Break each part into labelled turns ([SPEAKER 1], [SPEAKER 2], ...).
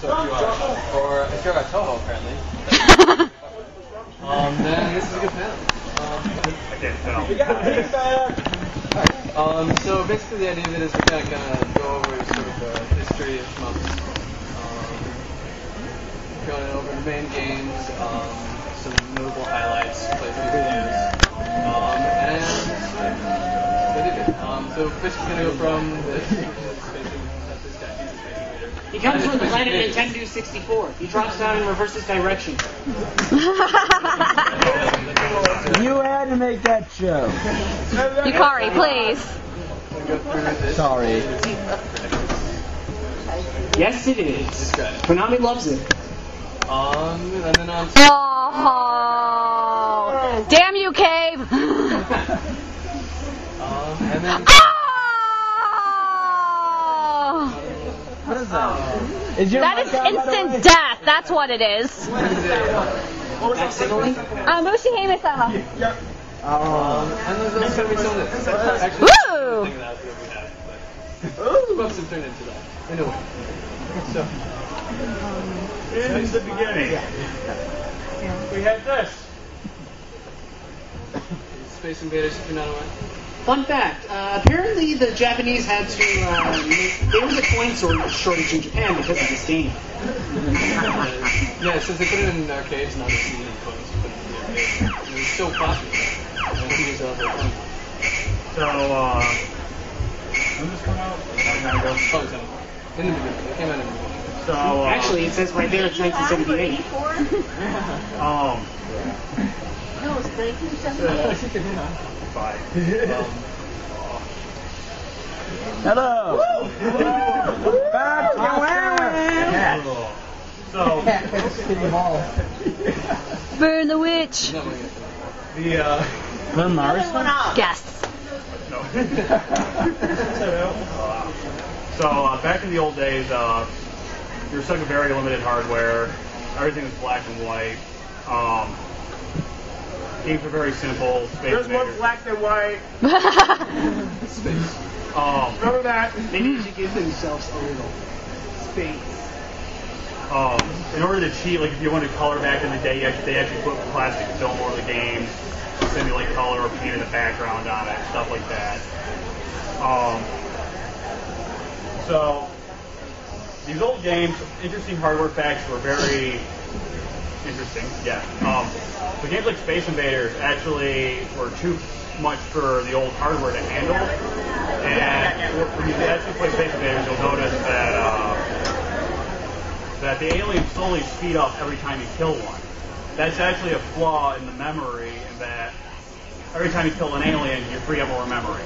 [SPEAKER 1] So if you are, or if you're at Toho apparently, then this is a good panel.
[SPEAKER 2] I can't tell.
[SPEAKER 1] So basically the idea of it is we're kind of going to go over sort of the history of Chumps, going over the main games, some notable highlights, playthrough videos, and what did it? So basically going to go from this, which is spacing, that's this guy, he's a spacing leader.
[SPEAKER 3] He comes from the planet Nintendo 64. He drops down and reverses direction.
[SPEAKER 4] You had to make that show.
[SPEAKER 5] Yukari, please.
[SPEAKER 4] Sorry.
[SPEAKER 3] Yes, it is. Konami loves it.
[SPEAKER 1] And then on.
[SPEAKER 5] Oh, damn you, Cave!
[SPEAKER 1] And then.
[SPEAKER 5] What
[SPEAKER 4] is that?
[SPEAKER 5] That is instant death. That's what it is.
[SPEAKER 3] Accidentally?
[SPEAKER 5] Mushihime-sama.
[SPEAKER 1] And there's also going to be some of this. Actually,
[SPEAKER 5] Woo!
[SPEAKER 1] thing that we have, but Bumps have turned into that. Anyway. So.
[SPEAKER 2] In the beginning, we had this.
[SPEAKER 1] Space Invaders, if you're not aware.
[SPEAKER 3] Fun fact, apparently the Japanese had to, there was a coin shortage in Japan because of this game.
[SPEAKER 1] Yeah, since they put it in arcades, now they see any coins put it in the arcades. It was so popular. And he was over at home.
[SPEAKER 2] So, when did this come out?
[SPEAKER 1] In the beginning. It came out in the beginning.
[SPEAKER 2] So,
[SPEAKER 3] actually, it says right there it's 1978.
[SPEAKER 5] No, it's 1978.
[SPEAKER 2] Bye.
[SPEAKER 4] Hello. Back to
[SPEAKER 2] So,
[SPEAKER 5] Burn the witch.
[SPEAKER 4] the Mars?
[SPEAKER 5] Guests.
[SPEAKER 2] no. So, back in the old days, you were stuck with very limited hardware. Everything was black and white. Games were very simple.
[SPEAKER 6] There's more black than white.
[SPEAKER 1] Space.
[SPEAKER 6] Remember that?
[SPEAKER 3] Maybe they should give themselves a little space.
[SPEAKER 2] In order to cheat, like if you wanted color back in the day, they actually put plastic film over the game to simulate color or painted a background on it, stuff like that. So these old games, interesting hardware facts were very interesting. Yeah. So games like Space Invaders actually were too much for the old hardware to handle. And when you actually play Space Invaders, you'll notice that the aliens slowly speed up every time you kill one. That's actually a flaw in the memory, in that every time you kill an alien, you free up more memory.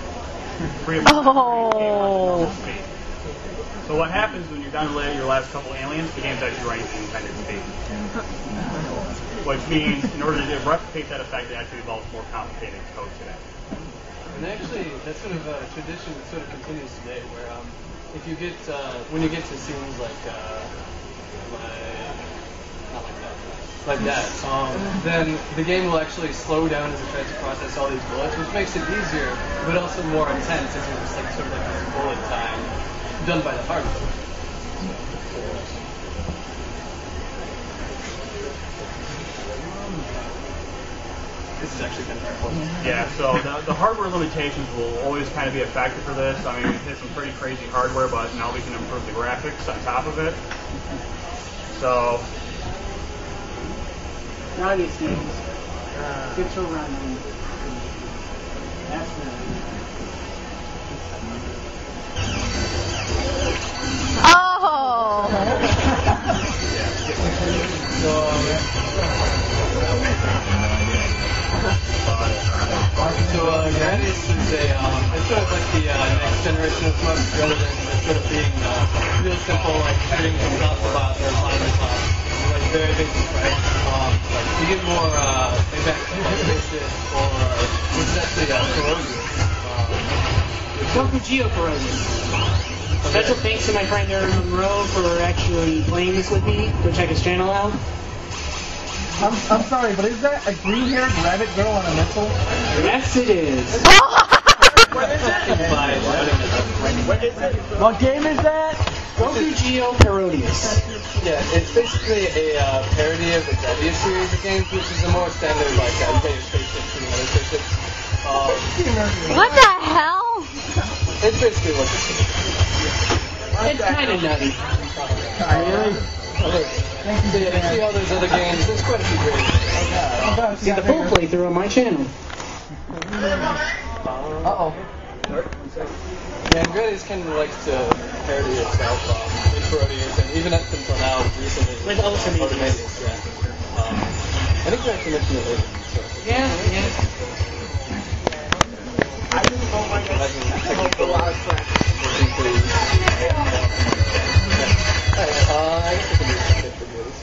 [SPEAKER 2] Speed. So what happens when you're done with your last couple aliens, the game's actually running at intended speed. Which means, in order to replicate that effect, it actually involves more complicated code today.
[SPEAKER 1] And actually, that's sort of a tradition that sort of continues today, where if you get, when you get to scenes like that, then the game will actually slow down as it tries to process all these bullets, which makes it easier, but also more intense, as it's like sort of like this bullet time done by the hardware. This is actually kind of important.
[SPEAKER 2] Yeah, so the hardware limitations will always kind of be a factor for this. I mean, we've hit some pretty crazy hardware, but now we can improve the graphics on top of it. So,
[SPEAKER 3] Now these games get to run. That's
[SPEAKER 5] Oh!
[SPEAKER 1] So Gradius is it's sort of like the next generation of Chumps, rather than sort of being real simple, like shooting from top to bottom or bottom to top. Like very basic, right? You get more impact spaceship, or which is actually corrosive.
[SPEAKER 3] Geo corrosion. Special thanks to my friend Aaron Monroe for actually playing this with me. Go check his channel out.
[SPEAKER 4] I'm sorry, but is that a green-haired rabbit girl on a missile?
[SPEAKER 3] Yes, it is.
[SPEAKER 4] What game is that?
[SPEAKER 3] Goku Geo Parodius.
[SPEAKER 1] Yeah, it's basically a parody of the Gradius series of games, which is a more standard, like, you got your spaceship shooting other spaceships.
[SPEAKER 5] What the hell?
[SPEAKER 1] It's basically what this is.
[SPEAKER 3] It's kind of nutty.
[SPEAKER 4] Really?
[SPEAKER 1] So yeah, you see all those other games, there's quite a few great games.
[SPEAKER 3] See the full playthrough on my channel.
[SPEAKER 4] Uh-oh.
[SPEAKER 1] Yeah, and Gradius kind of likes to parody itself in parodies, and even up until now, recently,
[SPEAKER 3] With Ultimate.
[SPEAKER 1] Ultimates, yeah. I think you actually mentioned it later. So.
[SPEAKER 3] Yeah.
[SPEAKER 6] I just don't like it. A lot of crap.
[SPEAKER 1] I guess I can do some for this.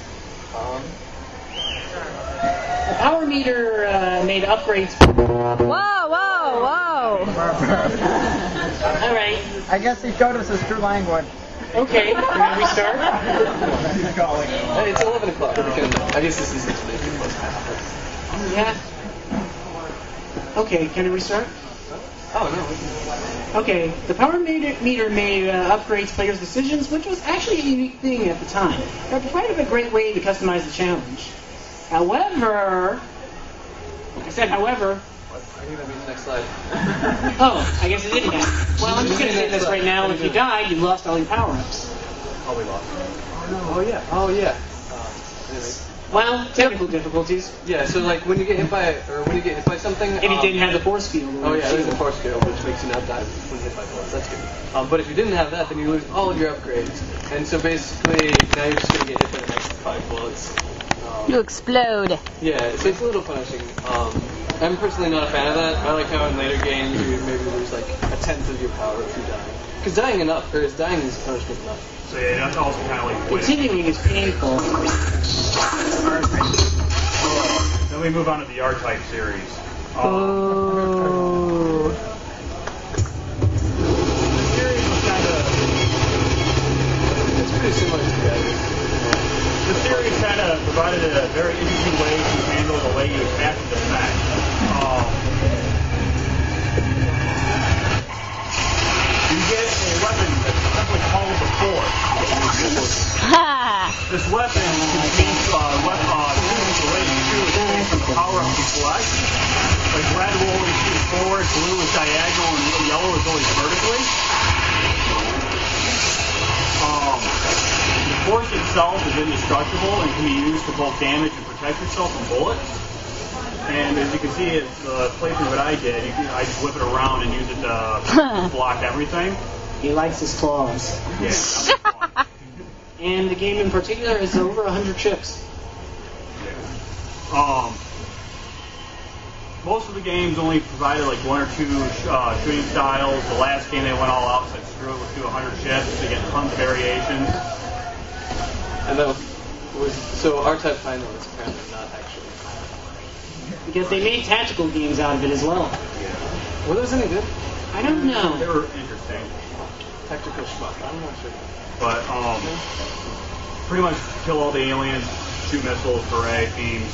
[SPEAKER 3] The power meter made upgrades.
[SPEAKER 5] Whoa, whoa, whoa.
[SPEAKER 3] All right.
[SPEAKER 4] I guess he showed us his true language.
[SPEAKER 3] Okay. We're gonna restart.
[SPEAKER 1] Hey, it's 11 o'clock. I guess this is today.
[SPEAKER 3] Yeah. Okay. Can I restart?
[SPEAKER 1] Oh, no.
[SPEAKER 3] Okay. The power meter made upgrades players' decisions, which was actually a unique thing at the time. It provided a great way to customize the challenge. However, like I said, however.
[SPEAKER 1] I think that means next slide.
[SPEAKER 3] Oh, I guess it didn't happen. Well, I'm just going to say this right now. If you die, you lost all your power-ups.
[SPEAKER 1] Oh, we lost. Oh, yeah. Anyway.
[SPEAKER 3] Well, technical difficulties.
[SPEAKER 1] Yeah, so like when you get hit by something.
[SPEAKER 3] If you didn't have the force field.
[SPEAKER 1] Oh yeah, there's a force field which makes you not die when hit by bullets. That's good. But if you didn't have that, then you lose all of your upgrades. And so basically, now you're just gonna get hit by the next 5 bullets.
[SPEAKER 5] You explode.
[SPEAKER 1] Yeah, so it's a little punishing. I'm personally not a fan of that. I like how in later games you maybe lose like 1/10 of your power if you die. Because dying is punishment enough.
[SPEAKER 2] So yeah, that's also kind of like quitting.
[SPEAKER 3] Continuing is painful.
[SPEAKER 2] Then we move on to the R-Type series.
[SPEAKER 5] Oh.
[SPEAKER 2] The series was kind of...
[SPEAKER 1] It's pretty similar to that.
[SPEAKER 2] The series kind of provided a very interesting way to handle the way you attack and defend. You get a weapon that's simply called the Force. This weapon contains tools related to its from the power-up you select. Like red will always shoot forward, blue is diagonal, and yellow is always vertically. The Force itself is indestructible and can be used to both damage and protect yourself from bullets. And as you can see, the playthrough that I did, I just whip it around and use it to block everything.
[SPEAKER 3] He likes his claws.
[SPEAKER 2] Yeah.
[SPEAKER 3] And the game in particular is over 100 chips.
[SPEAKER 2] Most of the games only provided like 1 or 2 shooting styles. The last game they went all out, said screw it, let's do 100 chips to get tons of variations.
[SPEAKER 1] And that was so R-Type Final is apparently not actually.
[SPEAKER 3] Because they made tactical games out of it as well.
[SPEAKER 1] Were those any good?
[SPEAKER 3] I don't know.
[SPEAKER 2] They were interesting.
[SPEAKER 1] Tactical schmuck. I'm not sure.
[SPEAKER 2] But pretty much kill all the aliens, shoot missiles, beret beams.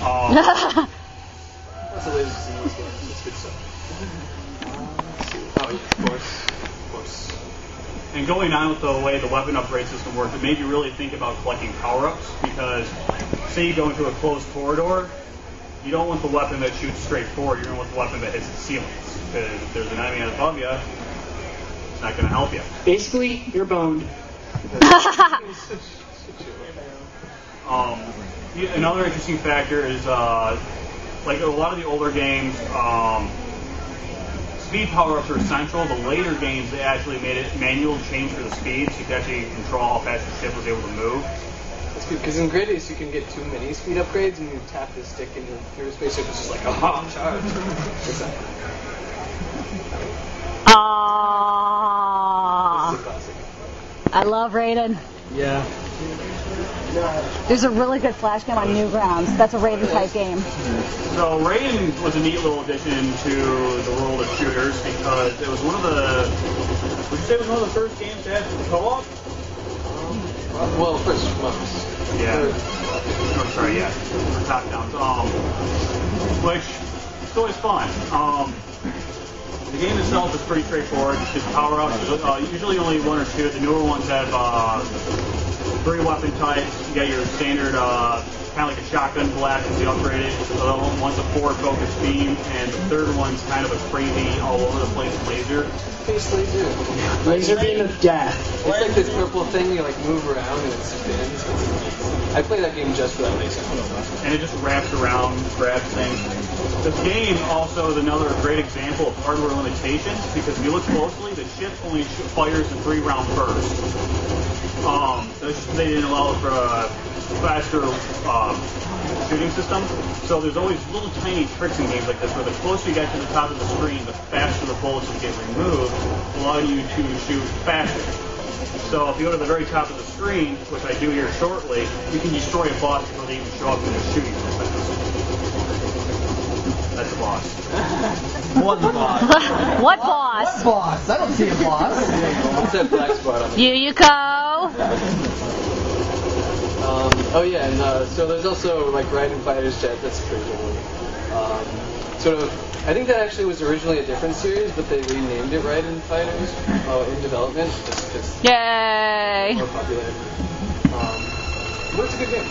[SPEAKER 1] That's the latest in those games. It's good stuff. Oh, yeah, of course.
[SPEAKER 2] And going on with the way the weapon upgrade system works, it made you really think about collecting power-ups, because say you go into a closed corridor, you don't want the weapon that shoots straight forward, you're going to want the weapon that hits the ceilings. Because if there's an enemy above you, it's not going to help you.
[SPEAKER 3] Basically, you're boned.
[SPEAKER 2] Another interesting factor is, like a lot of the older games, speed power-ups are essential. The later games, they actually made it manual change for the speed, so you could actually control how fast the ship was able to move.
[SPEAKER 1] That's good, because in Gradius you can get too many speed upgrades, and you tap the stick and your spaceship is just like, aha, charge.
[SPEAKER 5] Aww.
[SPEAKER 1] This is a classic.
[SPEAKER 5] I love Raiden.
[SPEAKER 1] Yeah.
[SPEAKER 5] There's a really good Flash game on Newgrounds. That's a Raiden type game.
[SPEAKER 2] So Raiden was a neat little addition to the world of shooters because it was one of the, would you say it was one of the first games to have co-op?
[SPEAKER 1] Well, first Shumps.
[SPEAKER 2] Yeah. Oh, sorry, yeah. Top downs. Which is always fun. The game itself is pretty straightforward. It's just power-ups. Usually only one or two. The newer ones have 3 weapon types. You got your standard, kind of like a shotgun blast as you upgrade it. The other one's a forward focused beam, and the third one's kind of a crazy, all over the place laser.
[SPEAKER 6] Face laser.
[SPEAKER 3] Laser beam of death.
[SPEAKER 6] It's like this purple thing you like move around and it spins. I play that game just for that laser.
[SPEAKER 2] And it just wraps around, grabs things. This game also is another great example of hardware limitations because if you look closely, the ship only fires a 3-round burst. They didn't allow for a faster shooting system. So there's always little tiny tricks in games like this where the closer you get to the top of the screen, the faster the bullets will get removed, allowing you to shoot faster. So if you go to the very top of the screen, which I do here shortly, you can destroy a boss before they even show up and they're shooting so fast. That's a boss.
[SPEAKER 4] What boss?
[SPEAKER 5] What boss?
[SPEAKER 4] What boss? I don't see a boss.
[SPEAKER 6] What's that black spot on it?
[SPEAKER 5] Yuyuko.
[SPEAKER 6] Oh yeah, and so there's also like Riding Fighter's Jet. That's a pretty good one. Sort of, I think that actually was originally a different series, but they renamed it Riding Fighters in development just because
[SPEAKER 5] Yay.
[SPEAKER 6] more popularity. But it's a good game.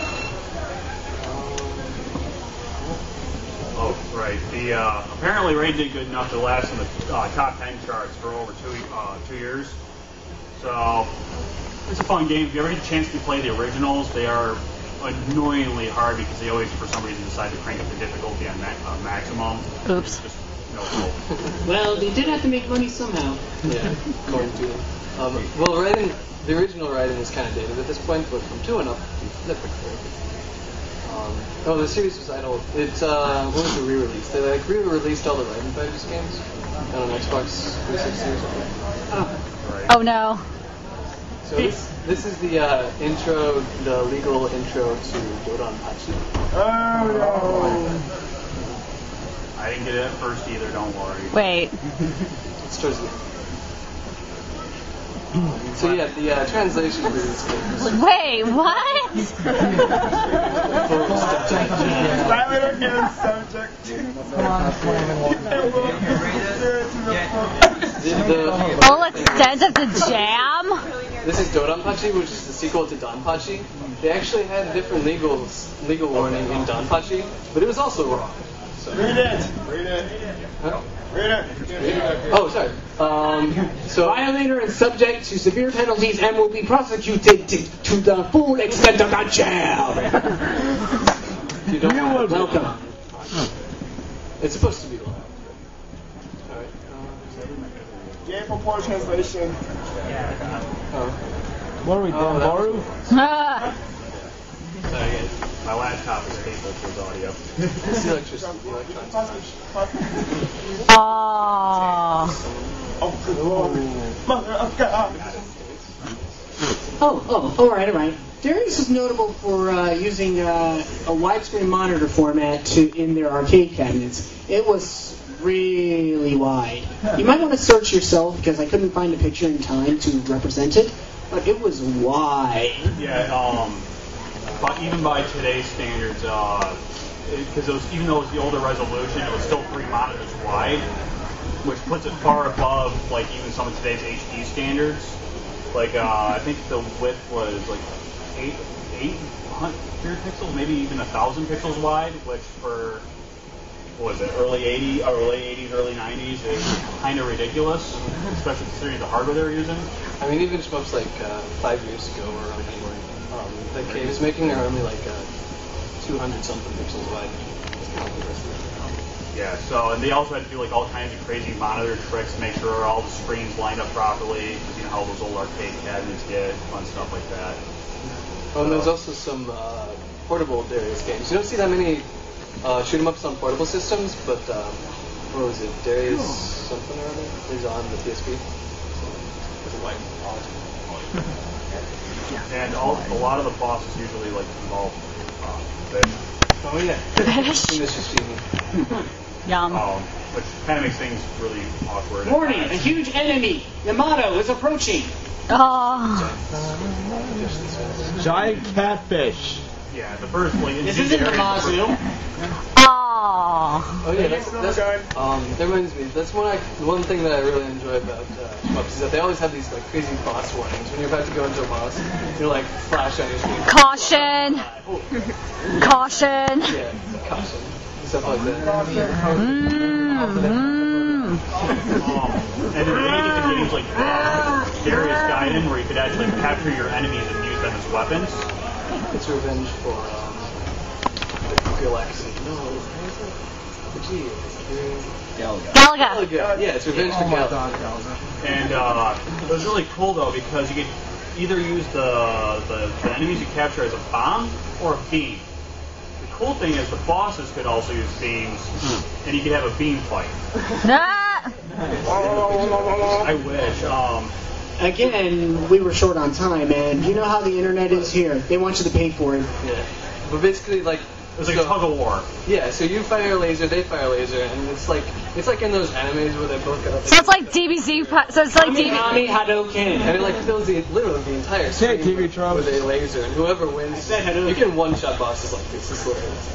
[SPEAKER 2] Oh, right. The apparently Raid did good enough to last in the top 10 charts for over 2 years. So it's a fun game. If you ever get a chance to play the originals, they are annoyingly hard because they always, for some reason, decide to crank up the difficulty on maximum.
[SPEAKER 5] Oops.
[SPEAKER 2] Just no hope.
[SPEAKER 3] Well, they did have to make money somehow.
[SPEAKER 6] Yeah, according to them. Well, the original Raiden is kind of dated at this point, but from 2 and up, they're pretty good. The series was idle. It's what was the re-release? They like re-released all the Raiden Fighters games on Xbox 360 or something.
[SPEAKER 5] Oh no.
[SPEAKER 6] So this is the intro, the legal intro to Dodonpachi.
[SPEAKER 4] Oh no.
[SPEAKER 2] I didn't get it at first either, don't worry.
[SPEAKER 5] Wait.
[SPEAKER 6] It's towards the end. So yeah, the translation for this game is
[SPEAKER 5] Wait, what?
[SPEAKER 4] Violator and subject. Come on,
[SPEAKER 5] Full extent of the jam?
[SPEAKER 6] This is Dodonpachi, which is the sequel to Donpachi. They actually had a different legal warning in Donpachi, but it was also wrong. So.
[SPEAKER 4] Read it.
[SPEAKER 6] Huh?
[SPEAKER 4] Read it.
[SPEAKER 6] Oh, sorry. So
[SPEAKER 3] Violator is subject to severe penalties and will be prosecuted to the full extent of the jail.
[SPEAKER 6] you don't
[SPEAKER 3] Welcome.
[SPEAKER 6] It's supposed to be long. All right.
[SPEAKER 4] Game for poor translation.
[SPEAKER 6] What are we doing, Baru? Sorry, guys.
[SPEAKER 2] My laptop is capable for audio.
[SPEAKER 6] It's the electricity. The electronics.
[SPEAKER 5] Aww.
[SPEAKER 4] Oh, good lord. Mother of God.
[SPEAKER 3] All right. Darius is notable for using a widescreen monitor format in their arcade cabinets. It was really wide. You might want to search yourself because I couldn't find a picture in time to represent it, but it was wide.
[SPEAKER 2] Yeah, but even by today's standards, because even though it was the older resolution, it was still 3 monitors wide, which puts it far above like even some of today's HD standards. Like I think the width was like 800 pixels, maybe even 1,000 pixels wide, which for what was it, early 80s, early 90s is kind of ridiculous, especially considering the hardware they were using.
[SPEAKER 6] I mean, even Shumps like 5 years ago or around the K was making are only like 200 something pixels wide.
[SPEAKER 2] Yeah, so, and they also had to do like all kinds of crazy monitor tricks to make sure all the screens lined up properly, because you know how those old arcade cabinets get, fun stuff like that.
[SPEAKER 6] Oh, and there's also some portable Darius games. You don't see that many shoot 'em ups on portable systems, but what was it, Darius something or other is on the PSP.
[SPEAKER 2] And a lot of the bosses usually like involve fish.
[SPEAKER 6] Oh yeah.
[SPEAKER 5] Fish. Yum.
[SPEAKER 2] Which kind of makes things really awkward.
[SPEAKER 3] Warning, a huge enemy, Yamato, is approaching.
[SPEAKER 5] Oh.
[SPEAKER 7] Giant catfish.
[SPEAKER 2] Yeah, the first like
[SPEAKER 3] This isn't the Mazu.
[SPEAKER 5] Oh.
[SPEAKER 6] Oh yeah, that's that reminds me. That's one thing that I really enjoy about Chumps is that they always have these like crazy boss warnings when you're about to go into a boss. You're like flash on your screen.
[SPEAKER 5] Caution! Caution!
[SPEAKER 6] Yeah, caution, stuff like that.
[SPEAKER 2] And then you get to games like Darius Gaiden, where you could actually capture your enemies and use them as weapons.
[SPEAKER 6] It's revenge for Acen. No,
[SPEAKER 5] Galaga.
[SPEAKER 6] Yeah, it's revenge for Galaga.
[SPEAKER 2] And it was really cool though because you could either use the enemies you capture as a bomb or a beam. The cool thing is the bosses could also use beams, and you could have a beam fight. I wish.
[SPEAKER 3] Again, we were short on time, and you know how the internet is here. They want you to pay for it.
[SPEAKER 6] Yeah. But basically, like...
[SPEAKER 2] It's like a tug of war.
[SPEAKER 6] Yeah, so you fire a laser, they fire a laser, and it's like in those animes where they both got...
[SPEAKER 5] So it's like DBZ, so it's like
[SPEAKER 3] Kami Hadouken.
[SPEAKER 6] And it like fills literally the entire screen with a laser, and whoever wins, you can one-shot bosses like this. It's hilarious.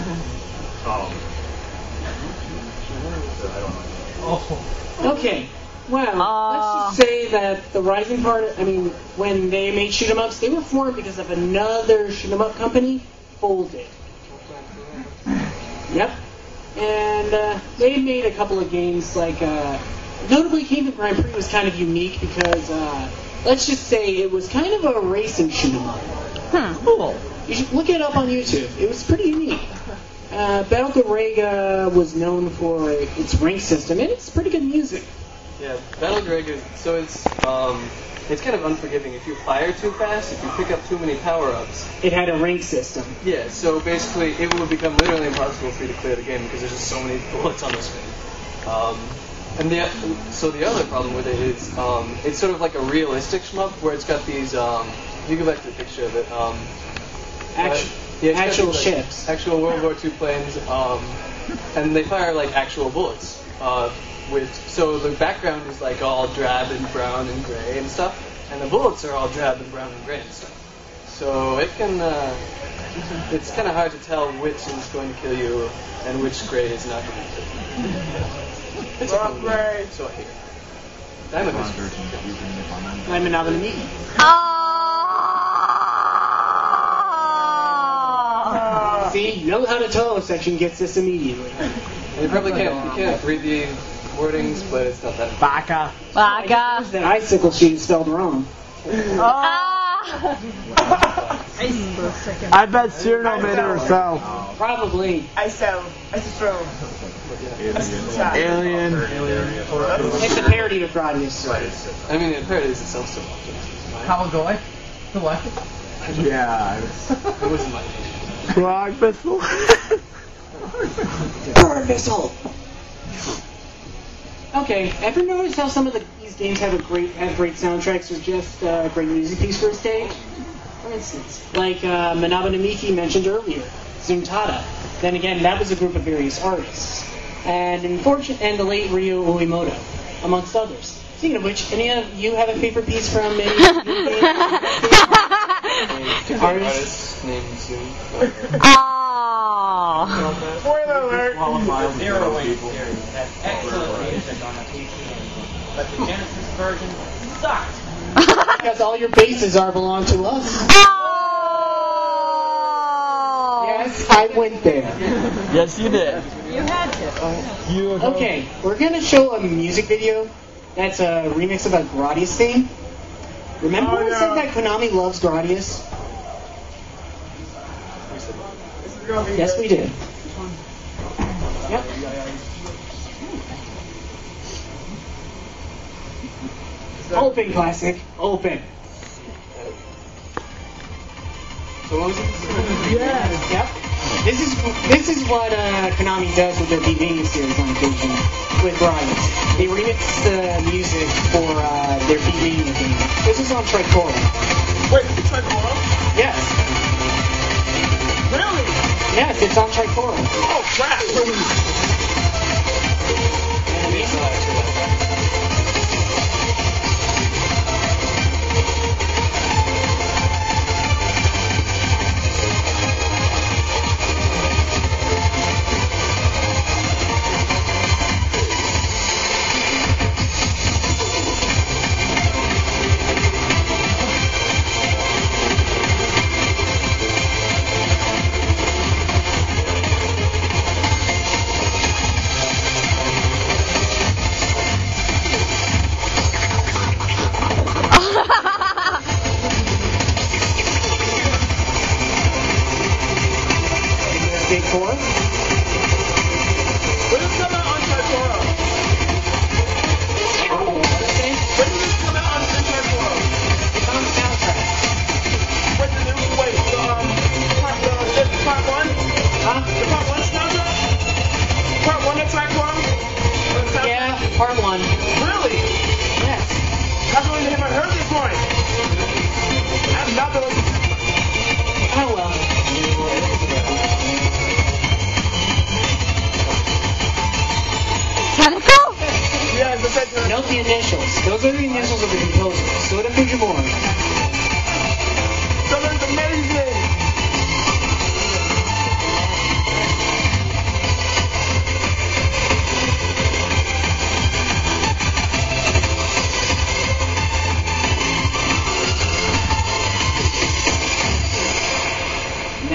[SPEAKER 3] Okay. Well, let's just say that the rising part, when they made shoot 'em ups, they were formed because of another shoot 'em up company folded. Yep. And they made a couple of games like, notably Kingdom Grand Prix was kind of unique because, let's just say it was kind of a racing shoot 'em up.
[SPEAKER 5] Cool.
[SPEAKER 3] You should look it up on YouTube. It was pretty unique. Battle Garega was known for its rank system, and it's pretty good music.
[SPEAKER 6] Yeah, Battle Garega, so it's kind of unforgiving. If you fire too fast, if you pick up too many power-ups...
[SPEAKER 3] It had a rank system.
[SPEAKER 6] Yeah, so basically it will become literally impossible for you to clear the game because there's just so many bullets on the screen. So the other problem with it is it's sort of like a realistic shmup where it's got these... you go back to the picture of it.
[SPEAKER 3] Actual ships.
[SPEAKER 6] Actual World War II planes, and they fire like actual bullets. So the background is like all drab and brown and gray and stuff, and the bullets are all drab and brown and gray and stuff. So it can, it's kind of hard to tell which is going to kill you and which gray is not going to kill you. It's a fun game, so I hate it. Diamond is
[SPEAKER 3] I'm not going to meet. See, you know how to tell if section gets this immediately.
[SPEAKER 6] You probably can't read the wordings, but it's not that
[SPEAKER 3] bad. Baka. That icicle sheet is spelled wrong.
[SPEAKER 4] I bet Cyrano made it herself.
[SPEAKER 3] Probably.
[SPEAKER 4] Alien.
[SPEAKER 3] It's a parody of Gradius.
[SPEAKER 6] I mean, it parodies itself so much.
[SPEAKER 1] How go I? The what?
[SPEAKER 4] Yeah.
[SPEAKER 6] It wasn't my name.
[SPEAKER 4] Frog pistol.
[SPEAKER 3] Burn missile. Okay, ever notice how some of these games have great soundtracks or just a great music piece for a stage? For instance, like Manaba no Miki mentioned earlier, Zuntata. Then again, that was a group of various artists. And the late Ryo Uemoto, amongst others. Speaking of which, any of you have a favorite piece from any
[SPEAKER 6] Artists named soon.
[SPEAKER 4] Spoiler alert.
[SPEAKER 1] Zero-Wing series had excellent music on the PC, but the Genesis version sucked.
[SPEAKER 3] Because all your bases belong to us. Yes, I went there.
[SPEAKER 4] Yes, you did.
[SPEAKER 5] You had to.
[SPEAKER 3] Okay, we're going to show a music video that's a remix of a Gradius theme. Remember when I said that Konami loves Gradius? Yes, we did. Yep. Open, classic. Open.
[SPEAKER 6] So what was it?
[SPEAKER 3] Yes. Yep. This is what Konami does with their Beat series on occasion with Gradius. They remix the music for their Beat game. This is on Tricora.
[SPEAKER 4] Wait, Tricora?
[SPEAKER 3] Yes.
[SPEAKER 4] Really?
[SPEAKER 3] Yes, it's on Tricora.
[SPEAKER 4] Oh, crap.
[SPEAKER 3] And these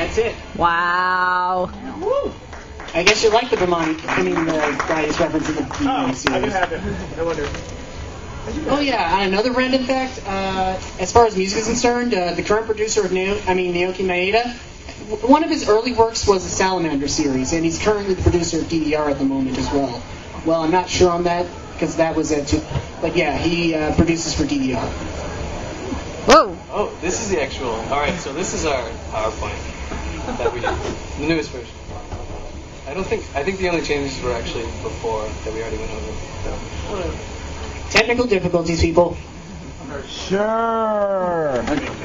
[SPEAKER 3] that's it.
[SPEAKER 5] Wow.
[SPEAKER 3] Woo! I guess you like the Brahmani, the Gladius reference in the TV
[SPEAKER 2] I can
[SPEAKER 3] series.
[SPEAKER 2] have it. No wonder.
[SPEAKER 3] Oh yeah, on another random fact, as far as music is concerned, the current producer of Naoki Maeda, one of his early works was the Salamander series, and he's currently the producer of DDR at the moment as well. Well, I'm not sure on that, because that was it too. But yeah, he produces for DDR.
[SPEAKER 5] Whoa.
[SPEAKER 6] Oh, this is the actual. Alright, so this is our PowerPoint that we did. The newest version. I think the only changes were actually before that we already went over. So, whatever.
[SPEAKER 3] Technical difficulties, people.
[SPEAKER 4] Sure.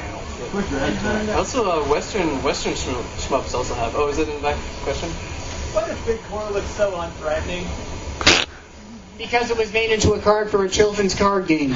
[SPEAKER 6] Also, Western Shumps also have. Oh, is it in the back question?
[SPEAKER 2] Why does Big Core look so unthreatening?
[SPEAKER 3] Because it was made into a card for a children's card game.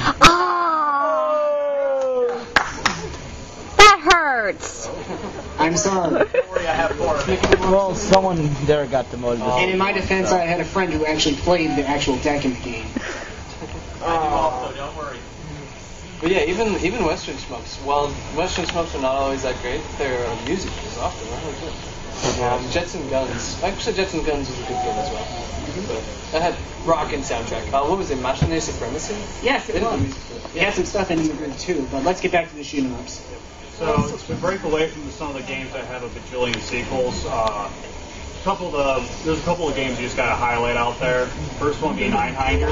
[SPEAKER 5] Oh! That hurts.
[SPEAKER 3] I'm sorry.
[SPEAKER 2] Don't worry, I have 4 of it.
[SPEAKER 4] Well, someone there got demoted.
[SPEAKER 3] And in my defense, I had a friend who actually played the actual deck in the game.
[SPEAKER 2] Also, don't worry.
[SPEAKER 6] But yeah, even Western Shumps. While Western Shumps are not always that great, their music is often really good. Jets and Guns. Actually, Jets and Guns was a good game as well. But that had rockin' soundtrack. What was it? Machine Supremacy?
[SPEAKER 3] Yes, it was. It had some stuff in the group too, but let's get back to the shoot 'em ups.
[SPEAKER 2] So to break away from some of the games that have a bajillion sequels, there's a couple of games you just gotta highlight out there. First one being Einhander.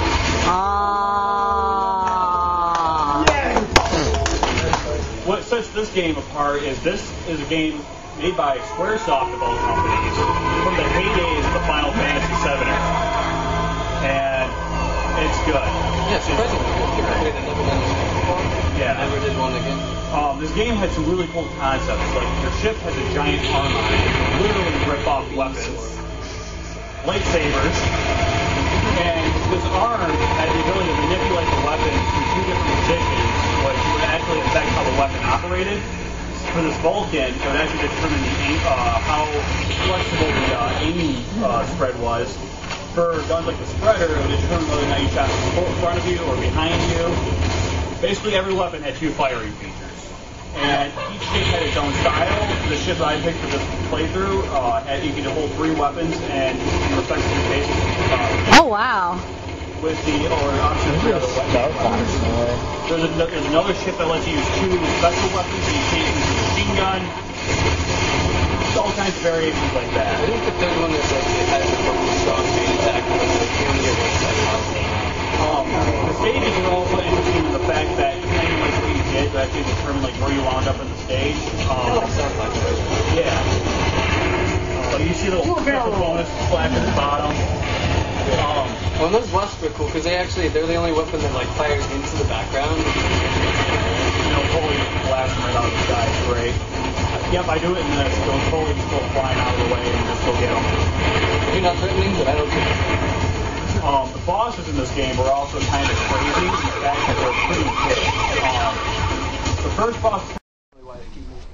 [SPEAKER 2] What sets this game apart is this is a game made by Squaresoft of all companies from the heydays of the Final Fantasy VII era, and it's good.
[SPEAKER 6] Yeah, surprisingly good. People had never done this before.
[SPEAKER 2] Yeah.
[SPEAKER 6] Never did one again.
[SPEAKER 2] This game had some really cool concepts. Like your ship has a giant arm on it. You can literally rip off weapons, lightsabers, and this arm had the ability to manipulate the weapon through 2 different positions, which would actually affect how the weapon operated. For this Vulcan, it would actually determine how flexible the aiming spread was. For guns like the Spreader, it would determine whether or not you shot in front of you or behind you. Basically, every weapon had 2 firing features. And each ship had its own style. The ship that I picked for this playthrough, you could hold 3 weapons and respectively basic.
[SPEAKER 5] Oh, wow.
[SPEAKER 2] With the option of 3 other weapons. There's another ship that lets you use 2 special weapons, so you can't use a machine gun. There's all kinds of variations like that.
[SPEAKER 6] I think the third one is like it has a really strong main attack, but like you only get 1 attack.
[SPEAKER 2] The stages are also interesting in the fact that depending on what you did, that actually determine like where you wound up in the stage.
[SPEAKER 6] Sounds like it.
[SPEAKER 2] Yeah. So you see the little special bonus flash at the bottom.
[SPEAKER 6] Well, those wasps are cool because they're the only weapon that like fires into the background.
[SPEAKER 2] Totally blast them right out of the sky. It's great. Yep, I do it in this. They'll totally just go flying out of the way and just go get them.
[SPEAKER 6] You're not threatening, but I don't care.
[SPEAKER 2] The bosses in this game were also kind of crazy. In fact, they're pretty big. The first boss.
[SPEAKER 6] Why they keep moving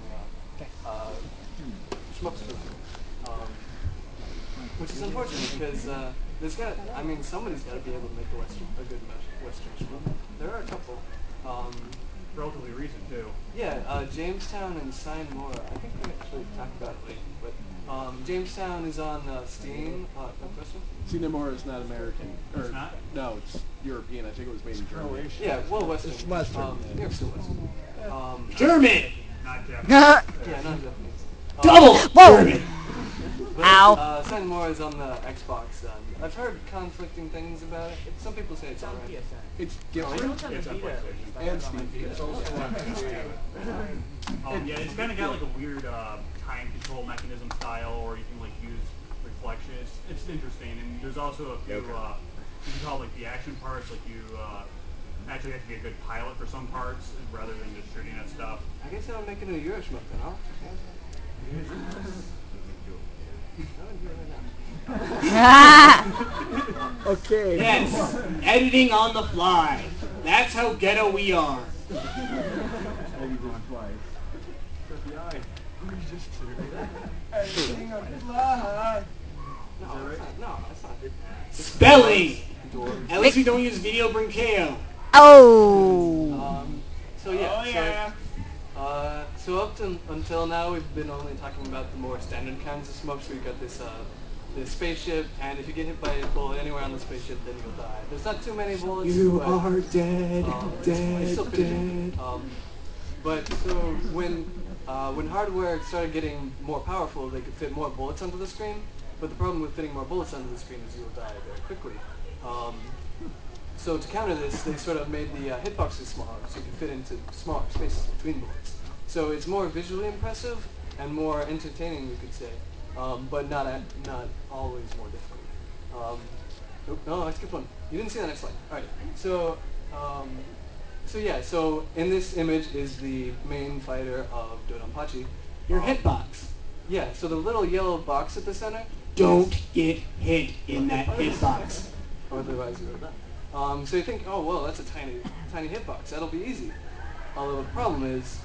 [SPEAKER 6] Shmups through. Which is unfortunate because somebody's got to be able to make a good Western Shmup. There are a couple.
[SPEAKER 2] Relatively recent too.
[SPEAKER 6] Yeah, Jamestown and Sign Mora. I think we actually talked about it, but Jamestown is on Steam. No question?
[SPEAKER 7] Cinemora is not American.
[SPEAKER 2] It's not?
[SPEAKER 7] No, it's European. I think it was made in Germany.
[SPEAKER 6] Yeah, well, Western.
[SPEAKER 7] It's Western.
[SPEAKER 6] You're still Western.
[SPEAKER 3] German!
[SPEAKER 2] Not Japanese.
[SPEAKER 6] Yeah, not Japanese.
[SPEAKER 3] Double!
[SPEAKER 6] But,
[SPEAKER 5] Ow.
[SPEAKER 6] Sign Mora is on the Xbox. I've heard conflicting things about it. Some people say it's alright.
[SPEAKER 7] It's different.
[SPEAKER 2] It's on PlayStation.
[SPEAKER 7] And Steam. It's also on Steam.
[SPEAKER 2] Yeah, it's kind of got like a weird time control mechanism style, or you can like use reflection. It's interesting, and there's also a few you can call like the action parts. Like you actually have to be a good pilot for some parts rather than just shooting at stuff.
[SPEAKER 6] I guess I'll make it a Euroshmup then, huh?
[SPEAKER 7] Okay.
[SPEAKER 3] Yes, editing on the fly. That's how ghetto we are.
[SPEAKER 6] No, that's not it.
[SPEAKER 3] Spelling! At least we don't use video brinkeo.
[SPEAKER 5] Oh.
[SPEAKER 6] So yeah.
[SPEAKER 3] Oh, yeah.
[SPEAKER 6] So up to until now, we've been only talking about the more standard kinds of smokes. We've got this spaceship, and if you get hit by a bullet anywhere on the spaceship, then you'll die. There's not too many bullets.
[SPEAKER 3] You
[SPEAKER 6] but,
[SPEAKER 3] are dead,
[SPEAKER 6] it's still pretty
[SPEAKER 3] dead.
[SPEAKER 6] good. But so when hardware started getting more powerful, they could fit more bullets onto the screen. But the problem with fitting more bullets onto the screen is you'll die very quickly. So to counter this, they sort of made the hitboxes smaller, so you can fit into smaller spaces between bullets. So it's more visually impressive and more entertaining, we could say, but not always more difficult. No, I skipped one. You didn't see the next slide. All right. So so in this image is the main fighter of Dodonpachi.
[SPEAKER 3] Your hitbox.
[SPEAKER 6] Yeah. So the little yellow box at the center.
[SPEAKER 3] Don't get hit in that hitbox.
[SPEAKER 6] Otherwise you would die. So you think, oh well, that's a tiny hitbox. That'll be easy. Although the problem is.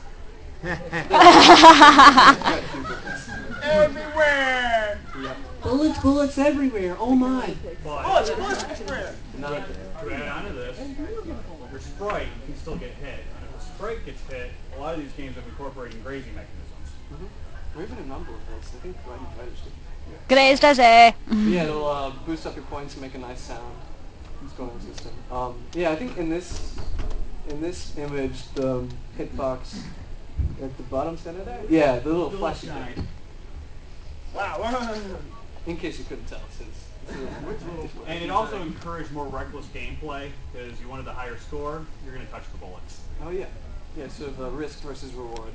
[SPEAKER 7] Everywhere!
[SPEAKER 6] Yeah.
[SPEAKER 3] Bullets everywhere. Oh my.
[SPEAKER 2] But
[SPEAKER 7] everywhere!
[SPEAKER 6] Not
[SPEAKER 2] to add on to this, your sprite can still get hit. And if the sprite gets hit, a lot of these games have incorporated grazing mechanisms.
[SPEAKER 6] Or even a number of those. I think Riding Fighters do.
[SPEAKER 5] Grace does it.
[SPEAKER 6] Yeah, it'll boost up your points and make a nice sound. Scoring system. Yeah, I think in this image, the hitbox at the bottom center there. Yeah, the little flashy thing.
[SPEAKER 7] Wow.
[SPEAKER 6] In case you couldn't tell, since.
[SPEAKER 2] And it also encouraged more reckless gameplay because you wanted the higher score. You're going to touch the bullets.
[SPEAKER 6] Oh yeah, yeah. Sort of risk versus reward.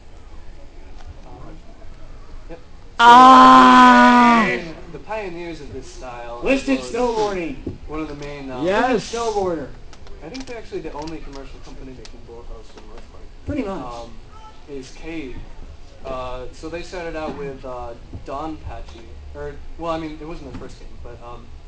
[SPEAKER 6] Yep. The pioneers of this style.
[SPEAKER 3] Listed snowboarding.
[SPEAKER 6] One of the main.
[SPEAKER 4] Yes.
[SPEAKER 3] Snowboarder.
[SPEAKER 6] I think they're actually the only commercial company making bullet hells for the most part.
[SPEAKER 3] Pretty much.
[SPEAKER 6] Is Cade. So they started out with Donpachi. Well, I mean, it wasn't their first game, but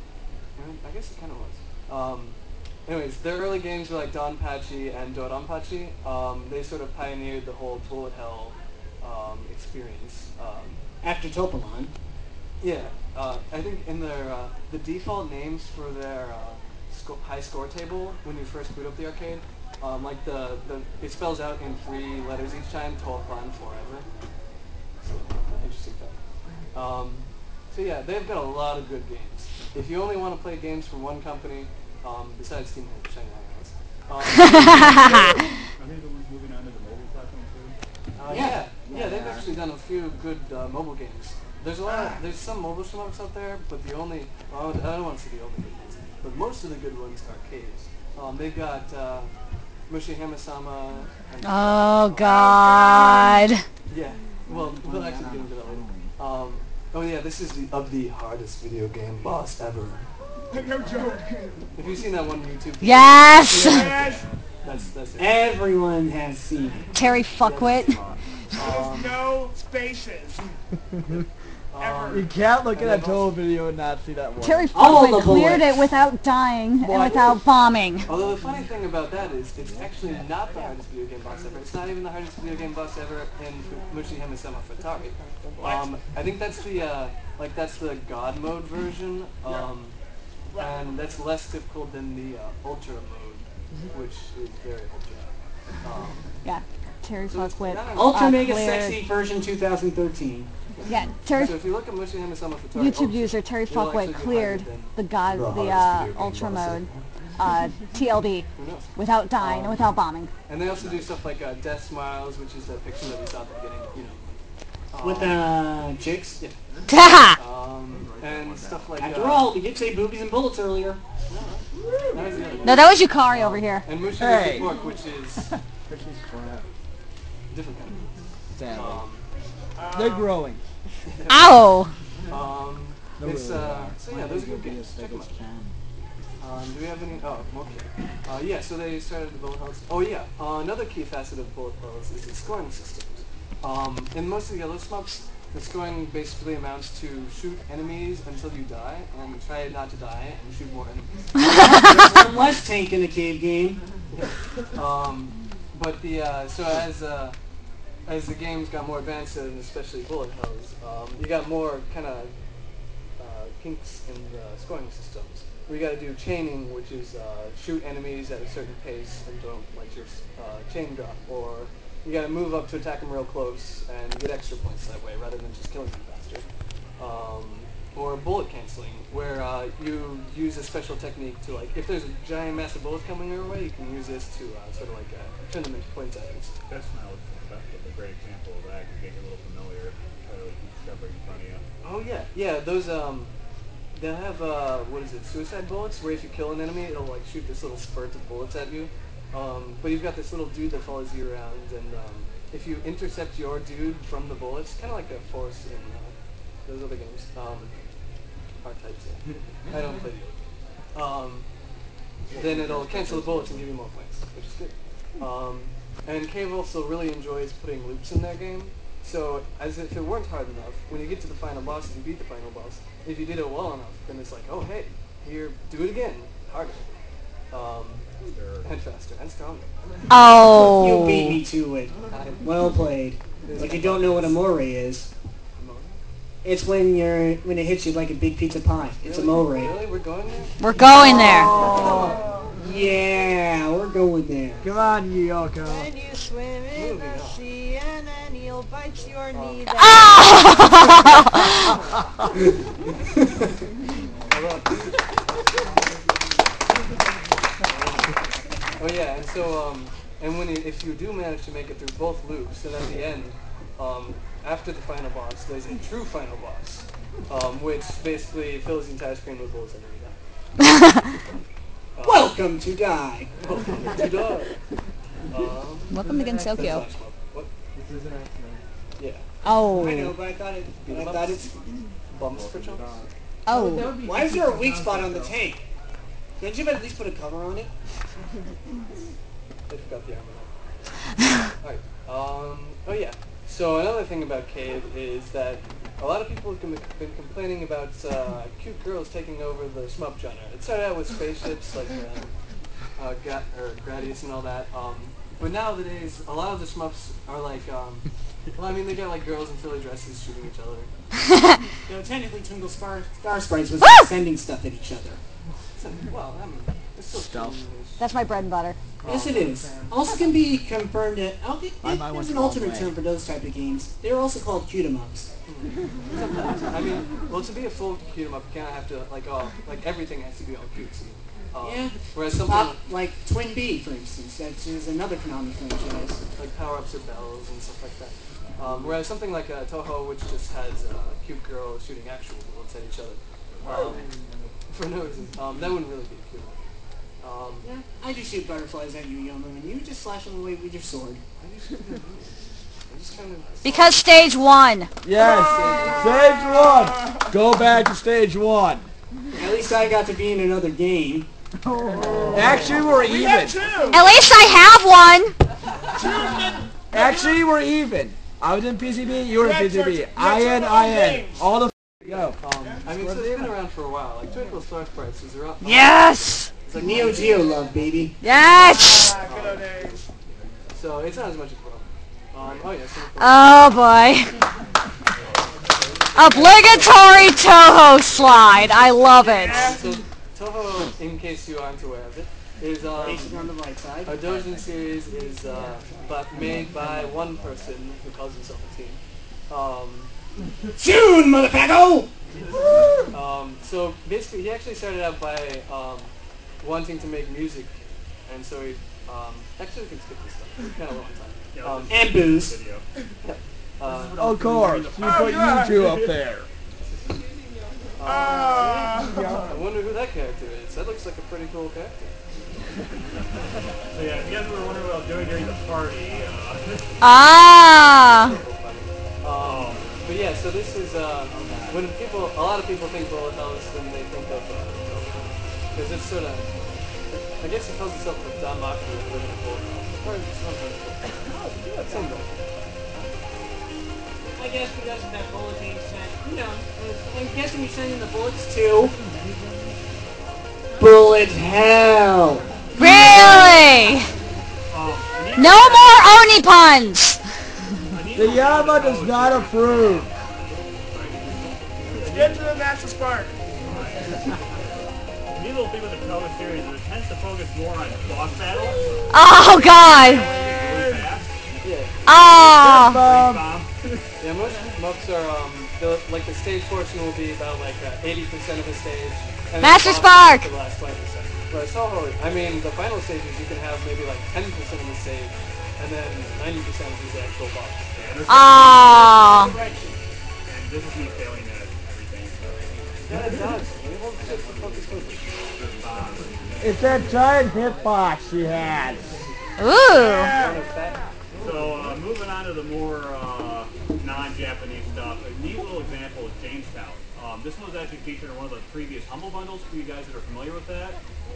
[SPEAKER 6] I guess it kind of was. Anyways, their early games were like Donpachi and Dodonpachi. They sort of pioneered the whole bullet hell experience.
[SPEAKER 3] After Topalon.
[SPEAKER 6] Yeah, I think in their the default names for their high score table when you first boot up the arcade, like it spells out in 3 letters each time, Topalon forever. So, interesting fact. So yeah, they've got a lot of good games. If you only want to play games from one company, besides Team Shanghai Isles.
[SPEAKER 2] Are they the ones moving on to the mobile platform too?
[SPEAKER 6] Yeah, they've actually done a few good mobile games. There's some mobile shmups out there, but I don't want to say the only good ones, but most of the good ones are arcades. They've got Mushi Hama-sama.
[SPEAKER 5] Oh God.
[SPEAKER 6] Yeah, well, we'll actually get into that later. Oh yeah, this is the hardest video game boss ever.
[SPEAKER 7] No joke.
[SPEAKER 6] Have you seen that one YouTube?
[SPEAKER 5] Yes.
[SPEAKER 7] Yes.
[SPEAKER 6] That's it.
[SPEAKER 3] Everyone has seen it.
[SPEAKER 5] Terry Fuckwit.
[SPEAKER 7] There's no spaces.
[SPEAKER 4] You can't look at that total video and not see that one.
[SPEAKER 5] Terry
[SPEAKER 3] All
[SPEAKER 5] Fuckwit
[SPEAKER 3] the
[SPEAKER 5] cleared
[SPEAKER 3] bullets.
[SPEAKER 5] it without dying and without bombing.
[SPEAKER 6] Although the funny thing about that is, it's actually not the hardest video game boss ever. It's not even the hardest video game boss ever in Mushi Hama-sama for Atari. I think that's the God mode version, and that's less difficult than the Ultra mode, which is very ultra.
[SPEAKER 5] Yeah, Terry
[SPEAKER 6] So it's
[SPEAKER 5] Fuckwit.
[SPEAKER 6] not an-
[SPEAKER 3] Ultra Mega
[SPEAKER 5] cleared.
[SPEAKER 3] Sexy version 2013.
[SPEAKER 5] Yeah, Terry.
[SPEAKER 6] So if you look at Mushi Hama-sama for Atari
[SPEAKER 5] YouTube
[SPEAKER 6] Ultra,
[SPEAKER 5] user Terry
[SPEAKER 6] it'll actually
[SPEAKER 5] Fuckwit
[SPEAKER 6] be
[SPEAKER 5] cleared
[SPEAKER 6] harder than-
[SPEAKER 5] the
[SPEAKER 6] hardest video game
[SPEAKER 5] Ultra
[SPEAKER 6] boss
[SPEAKER 5] mode, TLD,
[SPEAKER 6] Who knows?
[SPEAKER 5] without dying and without bombing.
[SPEAKER 6] And they also do stuff like Death Smiles, which is that picture that we saw at the beginning,
[SPEAKER 3] With chicks.
[SPEAKER 6] Yeah.
[SPEAKER 5] Ha!
[SPEAKER 6] And stuff like
[SPEAKER 3] After all, we did say boobies and bullets earlier.
[SPEAKER 6] that was the other
[SPEAKER 5] No, that was Yukari over here.
[SPEAKER 6] And Mushi
[SPEAKER 4] Hey.
[SPEAKER 6] Book, which is different kind
[SPEAKER 4] Sadly.
[SPEAKER 6] of.
[SPEAKER 4] They're growing.
[SPEAKER 5] Ow!
[SPEAKER 6] It's so yeah, those are good games. Check them out. Do we have any? Oh, okay. Yeah, so they started the bullet hells. Oh yeah, another key facet of bullet hells is the scoring systems. In most of the yellow shmups, the scoring basically amounts to shoot enemies until you die, and try not to die, and shoot more enemies.
[SPEAKER 3] There's one less tank in the cave game.
[SPEAKER 6] But as the games got more advanced, and especially bullet hells, you got more kind of kinks in the scoring systems. We got to do chaining, which is shoot enemies at a certain pace and don't let your chain drop, or you gotta move up to attack them real close, and you get extra points that way, rather than just killing them faster. Or bullet canceling, where you use a special technique to, like, if there's a giant mass of bullets coming your way, you can use this to sort of like turn them into poinsettias.
[SPEAKER 2] That's not a great example of that. You get a little familiar. Discovery in front of you.
[SPEAKER 6] Oh yeah, those they'll have what is it, suicide bullets, where if you kill an enemy, it'll like shoot this little spurt of bullets at you. But you've got this little dude that follows you around, and if you intercept your dude from the bullets, kind of like a force in those other games. R-types, yeah. I don't play the then it'll cancel the bullets and give you more points, which is good. And Cave also really enjoys putting loops in their game. So, as if it weren't hard enough, when you get to the final boss and you beat the final boss, if you did it well enough, then it's like, oh hey, here, do it again, harder. And faster, and stronger.
[SPEAKER 3] Oh! You beat me to it. Well played. But you don't know what amore is. It's when it hits you like a big pizza pie. It's amore.
[SPEAKER 6] Really? We're going there?
[SPEAKER 5] We're going there.
[SPEAKER 3] Oh, yeah, we're going there.
[SPEAKER 4] Come on, Yoko.
[SPEAKER 8] When you swim in the sea and an eel bites your knee.
[SPEAKER 6] Oh yeah, and so and if you do manage to make it through both loops, then at the end, after the final boss, there's a true final boss, which basically fills the entire screen with bullets and
[SPEAKER 3] Welcome to die.
[SPEAKER 6] Welcome to die.
[SPEAKER 5] Welcome against Tokyo.
[SPEAKER 6] What? This is an Acen. Yeah.
[SPEAKER 5] Oh.
[SPEAKER 3] I know, but I thought it's
[SPEAKER 6] Bumps for Chumps.
[SPEAKER 5] Oh.
[SPEAKER 3] Why is there a weak spot on the tank? Can't you at least put a cover on it?
[SPEAKER 6] I forgot the armor. Alright. Oh yeah. So another thing about Cave is that a lot of people have been complaining about cute girls taking over the shmup genre. It started out with spaceships like Gradius and all that. But nowadays, a lot of the shmups are like, well, I mean, they got like girls in frilly dresses shooting each other.
[SPEAKER 3] Technically, Twinkle Star Sprites was sending stuff at each other.
[SPEAKER 6] Well, I mean, it's still
[SPEAKER 4] Stuff.
[SPEAKER 5] That's my bread and butter.
[SPEAKER 3] Yes, it is. Also can be confirmed that there's an alternate term for those type of games. They're also called cute-em-ups.
[SPEAKER 6] I mean, well, to be a full cute 'em up, you kind of have to like everything has to be all cutesy.
[SPEAKER 3] Yeah.
[SPEAKER 6] Whereas something
[SPEAKER 3] like Twin B, for instance, that is another Konami franchise.
[SPEAKER 6] like power-ups or bells and stuff like that. Whereas something like Toho, which just has cute girls shooting actual bullets at each other, for no reason, that wouldn't really be a cute one.
[SPEAKER 3] Yeah, I just shoot butterflies at you, Yomo, and you just slash them away with your sword.
[SPEAKER 5] Because stage 1.
[SPEAKER 4] Yes, stage 1. Go back to stage 1.
[SPEAKER 3] At least I got to be in another game.
[SPEAKER 4] Actually, we're even.
[SPEAKER 5] At least I have one.
[SPEAKER 4] Actually, we're even. I was in PCB, you were in PCB. IN. All the go.
[SPEAKER 6] I mean, so it's been around for a while. Like Twinkle Star Sprites is around.
[SPEAKER 5] Yes.
[SPEAKER 3] It's like Neo Geo love, baby.
[SPEAKER 5] Yes.
[SPEAKER 6] So it's not as much as well. Oh yeah.
[SPEAKER 5] Oh boy. Obligatory Toho slide. I love it.
[SPEAKER 6] So Toho, in case you aren't aware of it, is
[SPEAKER 3] Basically on the right side.
[SPEAKER 6] our Dojin series is made by one person who calls himself a team.
[SPEAKER 3] Soon, motherfucker!
[SPEAKER 6] So basically, he actually started out by wanting to make music, and so he actually we can skip this stuff. It's kind of a long time.
[SPEAKER 3] And booze.
[SPEAKER 4] Of course, you put YouTube up there.
[SPEAKER 6] I wonder who that character is. That looks like a pretty cool character.
[SPEAKER 2] So yeah, if you guys were wondering what I was doing during the party,
[SPEAKER 6] But yeah, so this is when a lot of people think bullet hells, then they think of because it's sort of, I guess he calls himself the Don Maki of living in bullet hell. Or it's something.
[SPEAKER 3] I guess because of that bullet being sent, I'm guessing you're sending the bullets to Bullet Hell.
[SPEAKER 5] Really? No more Oni puns.
[SPEAKER 4] The Yama does not approve.
[SPEAKER 7] Let's get to the master spark.
[SPEAKER 2] the neat little thing with the Toho series is it tends to focus more on boss battles.
[SPEAKER 5] Oh God.
[SPEAKER 2] Really fast.
[SPEAKER 6] Yeah.
[SPEAKER 8] Ah.
[SPEAKER 6] Yeah, most shmups are like the stage portion will be about like 80% of the stage. And
[SPEAKER 8] Master
[SPEAKER 6] the boss
[SPEAKER 8] Spark!
[SPEAKER 6] is the last 20%. But Soho, I mean, the final stages you can have maybe like 10% of the stage, and then 90% is the actual boss.
[SPEAKER 8] Ah.
[SPEAKER 2] And this is me failing at everything.
[SPEAKER 6] Yeah, it does. We hold shit for focus movement.
[SPEAKER 4] It's that giant hitbox she has.
[SPEAKER 8] Ooh.
[SPEAKER 2] So moving on to the more non-Japanese stuff, a neat little example is Jamestown. This one was actually featured in one of the previous Humble Bundles for you guys that are familiar with that,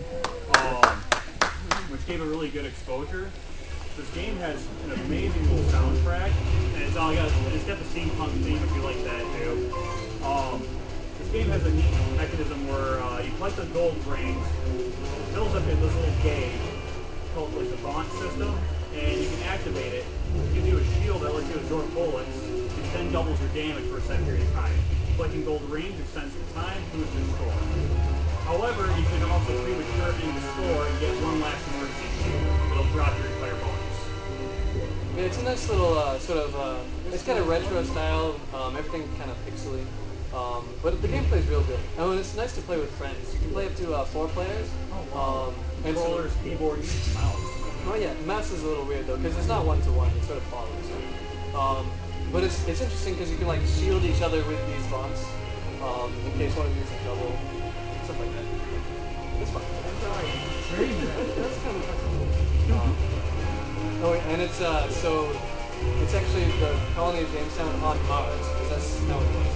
[SPEAKER 2] which gave a really good exposure. This game has an amazing little soundtrack, and it's got the steampunk theme if you like that too. This game has a neat mechanism where you collect the gold rings, it fills up in this little gauge called like the Vaunt system, and you can activate it. It gives you a shield that lets you absorb bullets, which then doubles your damage for a set period of time. Collecting gold rings extends the time, boosts your score. However, you can also premature in the store and get one last emergency shield. It'll drop your entire bonus.
[SPEAKER 6] Yeah, it's a nice little it's kind of retro style, everything kind of pixely. But the gameplay is real good. And it's nice to play with friends. You can play up to 4 players. And
[SPEAKER 2] Controllers, keyboard, mouse.
[SPEAKER 6] Oh yeah, the mouse is a little weird though, because it's not one-to-one, it sort of follows. But it's interesting because you can like shield each other with these vaunts, in case one of you is in trouble, stuff like that. It's fun. That's kind of fun. And it's it's actually the colony of Jamestown on Mars, because that's how it was.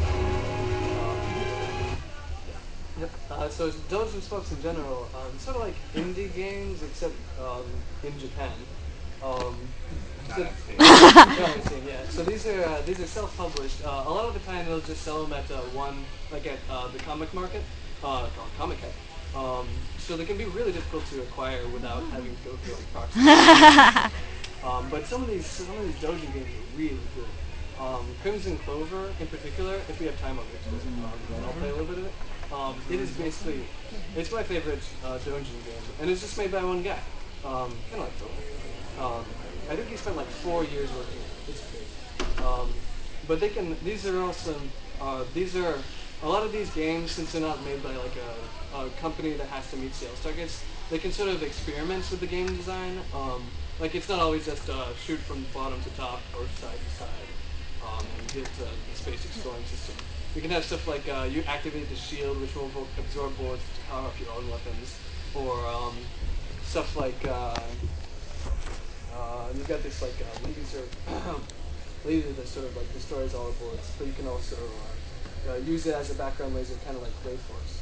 [SPEAKER 6] Yep. So it's Dojo Smokes in general, sort of like indie games, except in Japan. Yeah. So these are self-published. A lot of the time they'll just sell them at the comic market, called Comic Con. So they can be really difficult to acquire without having to go through like proxy. But some of these dojo games are really good. Crimson Clover in particular, if we have time, I'll play a little bit of it. It is basically, it's my favorite dojo game, and it's just made by one guy. Kind of like Phil. I think he spent like 4 years working on it. It's big. But these are awesome. These are, a lot of these games, since they're not made by like a company that has to meet sales targets, they can sort of experiment with the game design. Like it's not always just shoot from bottom to top or side to side, and get this basic scoring system. You can have stuff like you activate the shield, which will absorb bullets to power up your own weapons, or stuff like you've got this like laser that sort of like destroys all the bullets, but you can also use it as a background laser, kind of like Blade Force.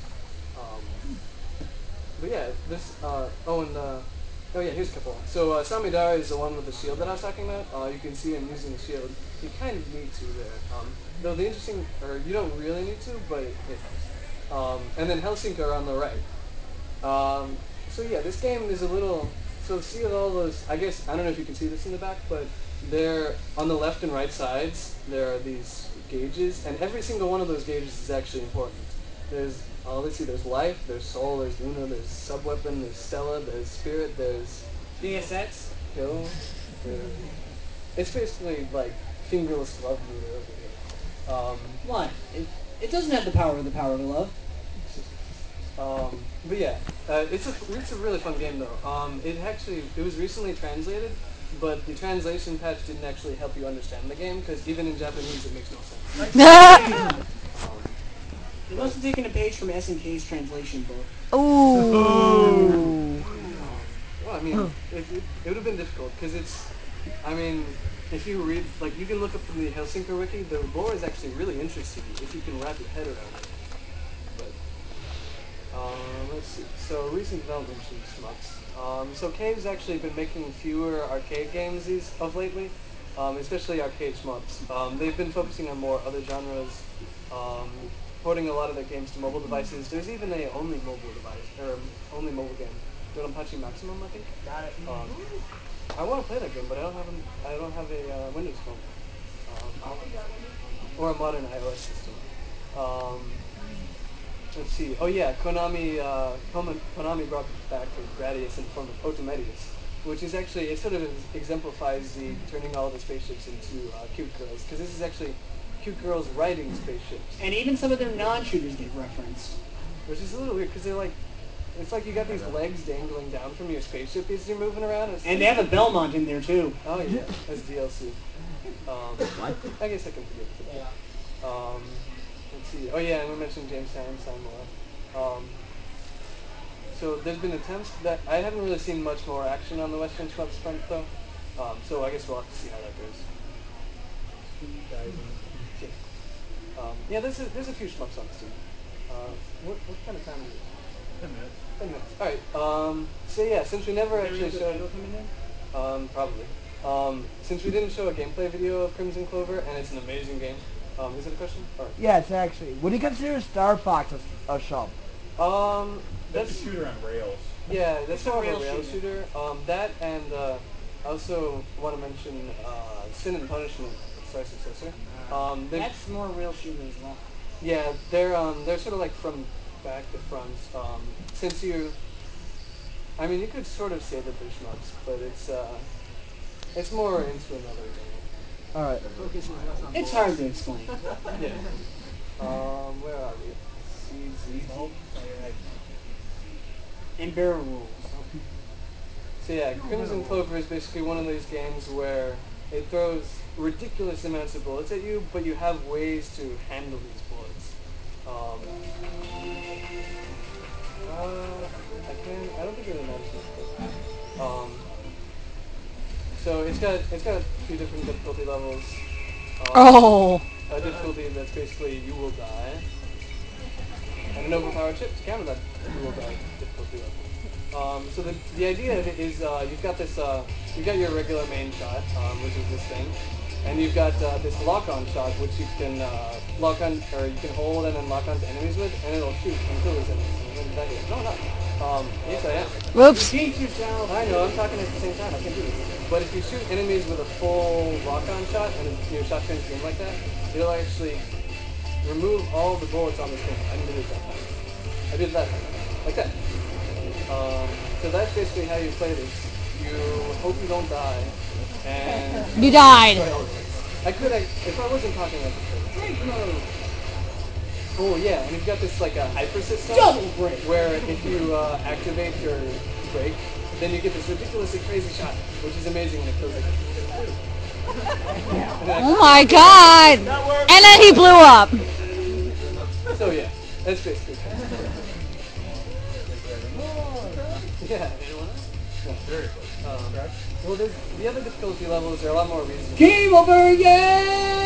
[SPEAKER 6] But yeah, this oh yeah, here's a couple. So Samidara is the one with the shield that I was talking about. You can see him using the shield. You kind of need to there. Though the interesting, or you don't really need to, but it helps. And then Helsinki on the right. So yeah, this game is a little. So see all those. I guess I don't know if you can see this in the back, but there on the left and right sides there are these gauges, and every single one of those gauges is actually important. There's let's see, there's life, there's soul, there's Luna, there's sub-weapon, there's Stella, there's spirit, there's DSX, kill. It's basically like fingerless love meter over here.
[SPEAKER 3] What? It doesn't have the power of love.
[SPEAKER 6] But yeah, it's a really fun game though. It was recently translated, but the translation patch didn't actually help you understand the game because even in Japanese it makes no sense.
[SPEAKER 3] They must have taken a page from SNK's translation book.
[SPEAKER 8] Ooh.
[SPEAKER 6] Well, I mean, it would have been difficult because if you read, like, you can look up from the Helsinki wiki, the lore is actually really interesting if you can wrap your head around it. But let's see. So recent developments in Shumps. So Cave's actually been making fewer arcade games of lately, especially arcade shmups. They've been focusing on more other genres. Porting a lot of their games to mobile devices. There's even a only mobile game, Donpachi Maximum, I think.
[SPEAKER 3] Got it.
[SPEAKER 6] I want to play that game, but I don't have a Windows phone or a modern iOS system. Let's see. Oh yeah, Konami brought back Gradius in the form of Otomedius. which is actually, it sort of exemplifies the turning all the spaceships into cute girls, because this is actually cute girls riding spaceships.
[SPEAKER 3] And even some of their non-shooters get referenced.
[SPEAKER 6] Which is a little weird, because they're like, it's like you got these legs dangling down from your spaceship as you're moving around.
[SPEAKER 3] And they have a Belmont in there too.
[SPEAKER 6] Oh yeah, as DLC. I guess I can forgive it for that. Let's see. Oh yeah, and we mentioned Jamestown and Samoa. So there's been attempts that I haven't really seen much more action on the Western Shumps front though. So I guess we'll have to see how that goes. Yeah, there's a few shmups on the scene. What kind of time is it? 10 minutes. 10 minutes. All right. So yeah, since we never actually showed, probably. Since we didn't show a gameplay video of Crimson Clover, and it's an amazing game. Is it a question? Or?
[SPEAKER 4] Yes, actually. Would you consider Star Fox a shop?
[SPEAKER 2] That's a shooter on rails.
[SPEAKER 6] Yeah, that's more of a rail shooter. That and I also want to mention Sin and Punishment, its successor.
[SPEAKER 3] That's more real shooter as well.
[SPEAKER 6] Yeah, they're sort of like from back to front. Since you could sort of say that they're shmups, but it's more into another game.
[SPEAKER 4] All right.
[SPEAKER 3] It's hard to explain.
[SPEAKER 6] Yeah. Where are we?
[SPEAKER 3] And barrel rules.
[SPEAKER 6] So yeah, Crimson Clover is basically one of these games where it throws ridiculous amounts of bullets at you, but you have ways to handle these bullets. I don't think it really matters. So it's got a few different difficulty levels. A difficulty that's basically you will die, and an overpowered chip to counter that you will die difficulty level. So the idea of it is you've got your regular main shot, which is this thing, and you've got this lock-on shot, which you can lock on, or you can hold and then lock onto enemies with, and it'll shoot and kill those enemies. No, no. Yes, I am.
[SPEAKER 5] Whoops.
[SPEAKER 6] I know, I'm talking at the same time. I can't do this. But if you shoot enemies with a full lock-on shot and your shotgun zoom like that, it'll actually remove all the bullets on the screen. I didn't do it that time. I did that time. Like that. So that's basically how you play this. You hope you don't die, and
[SPEAKER 5] You died.
[SPEAKER 6] if I wasn't talking like this. Oh yeah, and you've got this like a hyper system where if you activate your brake, then you get this ridiculously crazy shot, which is amazing and it kills it.
[SPEAKER 5] Oh my god. And then he blew up.
[SPEAKER 6] So yeah, that's basically it. Yeah, anyone else? No. Well, the other difficulty levels are a lot more reasonable.
[SPEAKER 3] Game over, yay!